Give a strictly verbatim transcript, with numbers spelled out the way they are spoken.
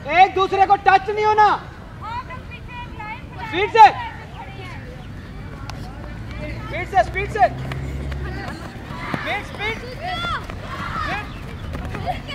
एक दूसरे को टच नहीं होना। स्पीड से स्पीड से स्पीड से स्पीड स्पीड